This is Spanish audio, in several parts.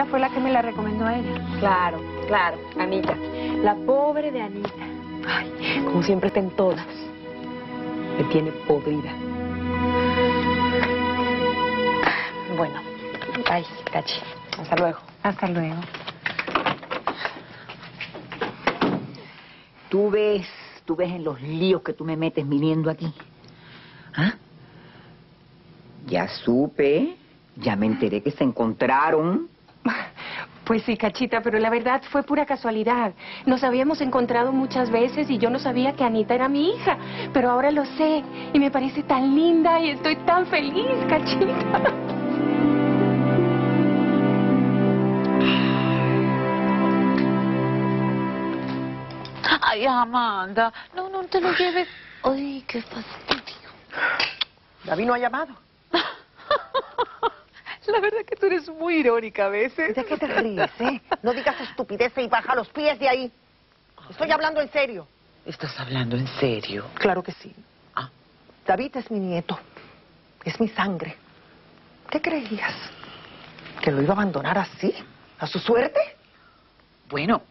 Anita fue la que me la recomendó a ella. Claro, claro, Anita. La pobre de Anita. Ay, como siempre está en todas. Me tiene podrida. Bueno, ay, Cachi. Hasta luego. Hasta luego. Tú ves en los líos que tú me metes viniendo aquí. ¿Ah? Ya supe, ya me enteré que se encontraron. Pues sí, Cachita, pero la verdad fue pura casualidad. Nos habíamos encontrado muchas veces y yo no sabía que Anita era mi hija. Pero ahora lo sé y me parece tan linda y estoy tan feliz, Cachita. Ay, Amanda, no te lo lleves. Ay, qué fastidio. David no ha llamado. La verdad que tú eres muy irónica a veces. ¿De qué te ríes, eh? No digas estupideces y baja los pies de ahí. Estoy hablando en serio. ¿Estás hablando en serio? Claro que sí. Ah. David es mi nieto. Es mi sangre. ¿Qué creías? ¿Que lo iba a abandonar así? ¿A su suerte? Bueno,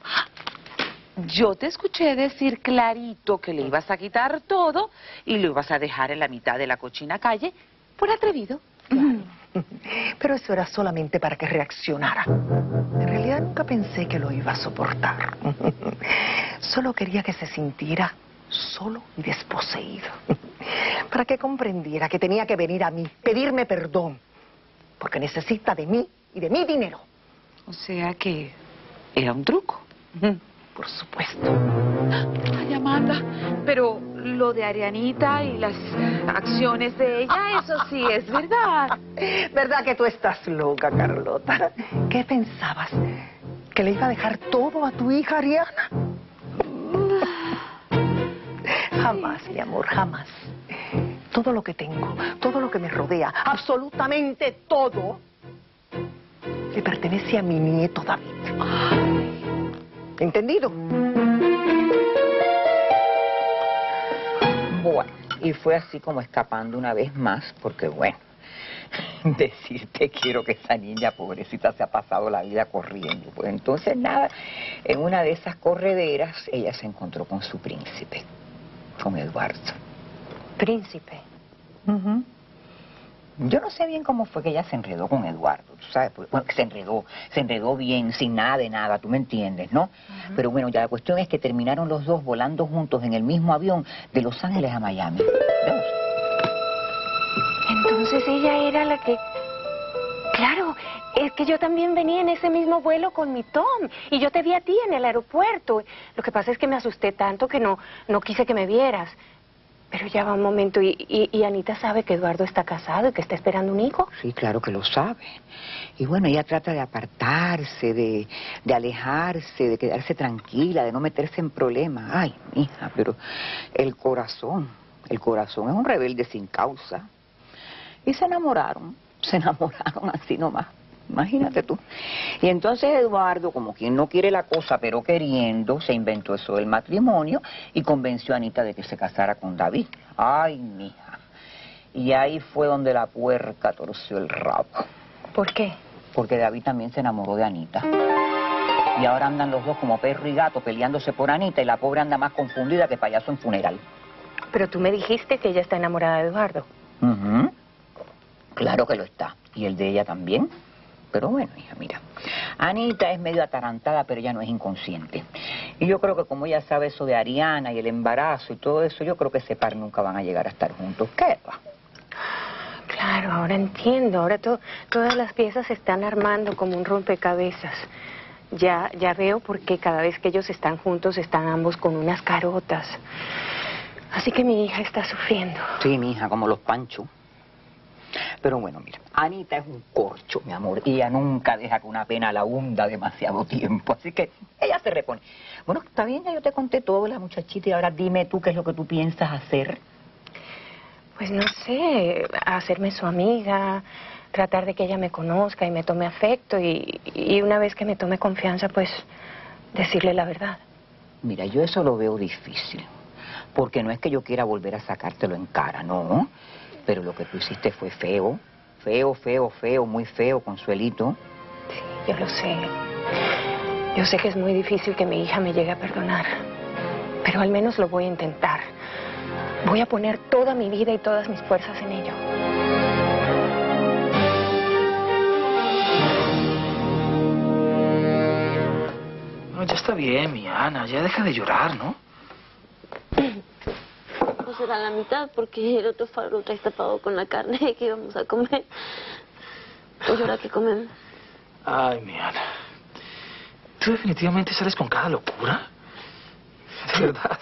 yo te escuché decir clarito que le ibas a quitar todo y lo ibas a dejar en la mitad de la cochina calle por atrevido. Claro. Pero eso era solamente para que reaccionara. En realidad nunca pensé que lo iba a soportar. Solo quería que se sintiera solo y desposeído. Para que comprendiera que tenía que venir a mí, pedirme perdón. Porque necesita de mí y de mi dinero. O sea que era un truco. Por supuesto. Ay, Amanda, pero lo de Arianita y las acciones de ella, eso sí es verdad. ¿Verdad que tú estás loca, Carlota? ¿Qué pensabas? ¿Que le iba a dejar todo a tu hija, Ariana? Jamás, mi amor, jamás. Todo lo que tengo, todo lo que me rodea, absolutamente todo, le pertenece a mi nieto David. ¿Entendido? Bueno, y fue así como escapando una vez más, porque bueno, decirte quiero que esa niña pobrecita se ha pasado la vida corriendo. Pues entonces nada, en una de esas correderas ella se encontró con su príncipe, con Eduardo. Príncipe. Ujú. Yo no sé bien cómo fue que ella se enredó con Eduardo, tú sabes, bueno, que se enredó bien, sin nada de nada, tú me entiendes, ¿no? Pero bueno, ya la cuestión es que terminaron los dos volando juntos en el mismo avión de Los Ángeles a Miami. ¿Vemos? Entonces ella era la que... Claro, es que yo también venía en ese mismo vuelo con mi Tom y yo te vi a ti en el aeropuerto. Lo que pasa es que me asusté tanto que no quise que me vieras. Pero ya va un momento, ¿y Anita sabe que Eduardo está casado y que está esperando un hijo? Sí, claro que lo sabe. Y bueno, ella trata de apartarse, de alejarse, de quedarse tranquila, de no meterse en problemas. Ay, mija, pero el corazón es un rebelde sin causa. Y se enamoraron así nomás. Imagínate tú. Y entonces Eduardo, como quien no quiere la cosa, pero queriendo, se inventó eso del matrimonio y convenció a Anita de que se casara con David. Ay, mija. Y ahí fue donde la puerca torció el rabo. ¿Por qué? Porque David también se enamoró de Anita. Y ahora andan los dos como perro y gato peleándose por Anita y la pobre anda más confundida que payaso en funeral. Pero tú me dijiste que ella está enamorada de Eduardo. Ujú. Claro que lo está. Y el de ella también. Pero bueno, hija, mira, Anita es medio atarantada, pero ella no es inconsciente. Y yo creo que como ella sabe eso de Ariana y el embarazo y todo eso, yo creo que ese par nunca van a llegar a estar juntos. ¿Qué va? Claro, ahora entiendo. Ahora todas las piezas se están armando como un rompecabezas. Ya veo por qué cada vez que ellos están juntos están ambos con unas carotas. Así que mi hija está sufriendo. Sí, mi hija, como los Panchos. Pero bueno, mira, Anita es un corcho, mi amor, y ella nunca deja que una pena la hunda demasiado tiempo, así que ella se repone. Bueno, está bien, ya yo te conté todo, la muchachita, y ahora dime tú qué es lo que tú piensas hacer. Pues no sé, hacerme su amiga, tratar de que ella me conozca y me tome afecto, y una vez que me tome confianza, pues decirle la verdad. Mira, yo eso lo veo difícil, porque no es que yo quiera volver a sacártelo en cara, no. Pero lo que tú hiciste fue feo, muy feo, Consuelito. Yo lo sé. Yo sé que es muy difícil que mi hija me llegue a perdonar, pero al menos lo voy a intentar. Voy a poner toda mi vida y todas mis fuerzas en ello. No, ya está bien, mi Ana, ya deja de llorar, ¿no? Pues será la mitad, porque el otro farol lo traes tapado con la carne que íbamos a comer. Pues ahora que comemos. Ay, mi Ana. ¿Tú definitivamente sales con cada locura? De verdad.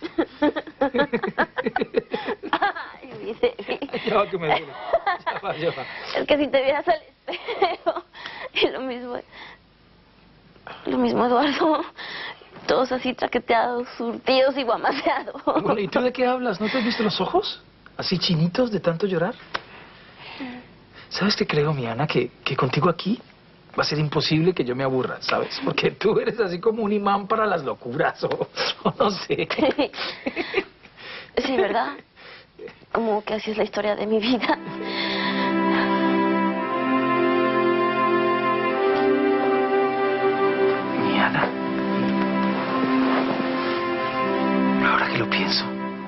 Ay, mi Debbie. Ya va que me duele. Ya va. Es que si te vieras al espejo. Y lo mismo Eduardo. Todos así traqueteados, surtidos y guamaseados. Bueno, ¿y tú de qué hablas? ¿No te has visto los ojos? ¿Así chinitos de tanto llorar? ¿Sabes qué creo, mi Ana? Que contigo aquí va a ser imposible que yo me aburra, ¿sabes? Porque tú eres así como un imán para las locuras, o no sé. Sí, ¿verdad? Como que así es la historia de mi vida. Mi Ana. Ahora que lo pienso.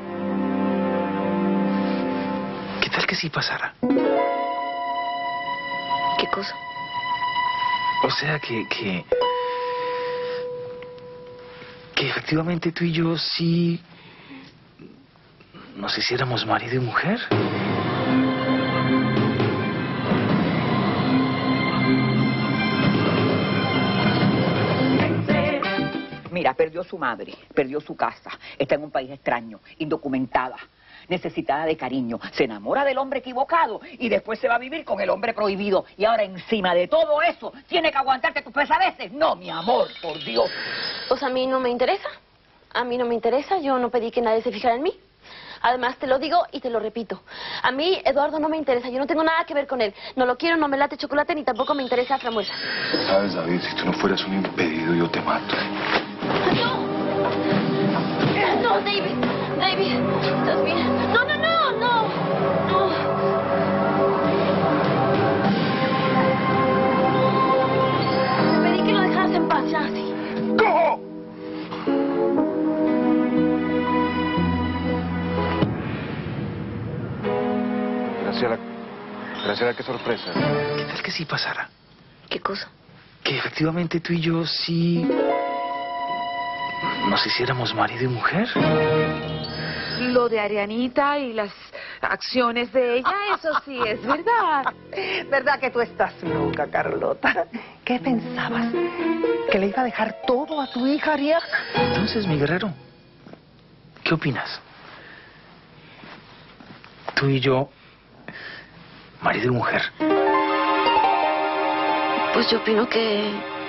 ¿Qué tal que sí pasara? ¿Qué cosa? O sea, que efectivamente tú y yo sí nos hiciéramos marido y mujer. Mira, perdió su madre, perdió su casa, está en un país extraño, indocumentada, necesitada de cariño, se enamora del hombre equivocado y después se va a vivir con el hombre prohibido. Y ahora encima de todo eso, ¿tiene que aguantarte tus pesadeces? No, mi amor, por Dios. Pues a mí no me interesa. A mí no me interesa. Yo no pedí que nadie se fijara en mí. Además, te lo digo y te lo repito. A mí, Eduardo, no me interesa. Yo no tengo nada que ver con él. No lo quiero, no me late chocolate, ni tampoco me interesa frambuesa. Sabes, David, si tú no fueras un impedido, yo te mato. ¡No! ¡No, David! ¡David! ¿Estás bien? ¡No, no, no! ¡No! ¡No! Te pedí que lo dejaras en paz, ya, sí. ¡Cojo! Graciela, qué sorpresa. ¿Qué tal que sí pasara? ¿Qué cosa? Que efectivamente tú y yo sí nos hiciéramos marido y mujer. Lo de Arianita y las acciones de ella, eso sí es verdad. ¿Verdad que tú estás loca, Carlota? ¿Qué pensabas? ¿Que le iba a dejar todo a tu hija, Ariana? Entonces, mi guerrero, ¿qué opinas? Tú y yo, marido y mujer. Pues yo opino que...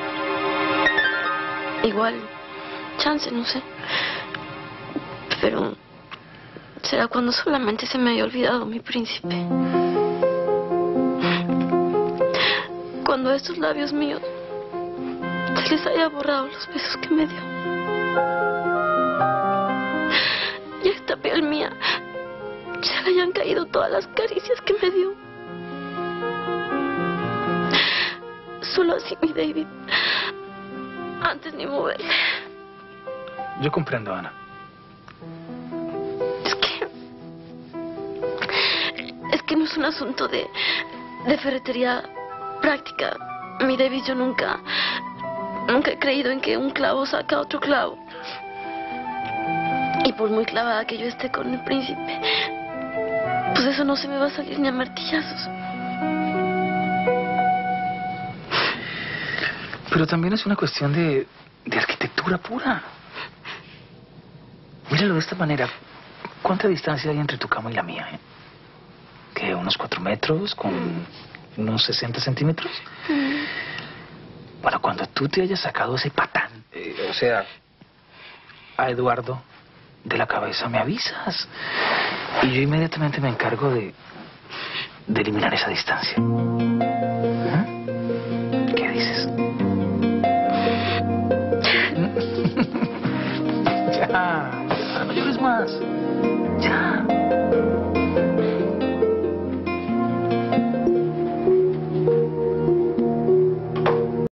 igual, chance, no sé. Pero... será cuando solamente se me haya olvidado mi príncipe. Cuando a estos labios míos se les haya borrado los besos que me dio. Y a esta piel mía se le hayan caído todas las caricias que me dio. Solo así, mi David. Antes ni moverle. Yo comprendo, Ana. Es que no es un asunto de ferretería práctica. Mi David, yo nunca he creído en que un clavo saca otro clavo. Y por muy clavada que yo esté con el príncipe, pues eso no se me va a salir ni a martillazos. Pero también es una cuestión de arquitectura pura. Míralo de esta manera. ¿Cuánta distancia hay entre tu cama y la mía, ¿Qué? ¿Unos 4 metros? ¿Con unos 60 centímetros? Bueno, cuando tú te hayas sacado ese patán, o sea, a Eduardo de la cabeza, me avisas. Y yo inmediatamente me encargo de eliminar esa distancia. ¿Ah?